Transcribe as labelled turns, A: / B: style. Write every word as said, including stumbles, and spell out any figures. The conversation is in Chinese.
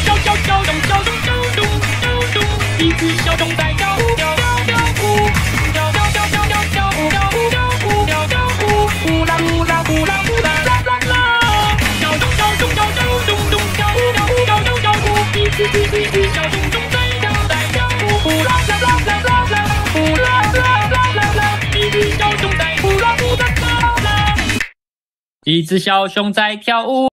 A: 小小小熊小熊小熊小熊，一只小熊在跳舞跳跳舞，跳跳跳跳跳跳舞跳舞跳舞跳跳舞，呼啦呼啦呼啦呼啦啦啦啦，小熊小熊小小熊熊跳舞跳舞跳跳跳舞，一只一只一只小熊熊在跳在跳舞，呼啦啦啦啦啦啦，呼啦啦啦啦啦，一只小熊在呼啦呼啦啦啦，一只小熊在跳舞。